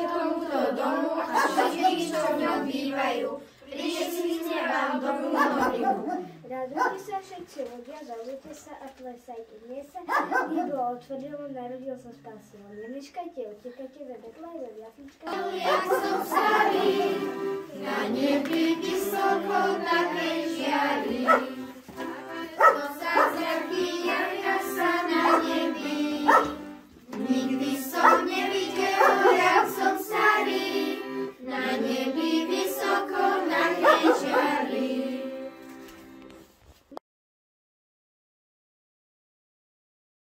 tomuto domu a všetkých, čo v ňom bývajú. Priniesli vám dobrú novinu. Radujte sa všetci ľudia, bavujte sa a plesajte. Dnes sa Bolo otvrdilo, narodil sa Spasiteľ. Nemeškajte, utekajte ve Betleheme, v jasličkách. Jak som starý, na nebi vysoko takej žiari.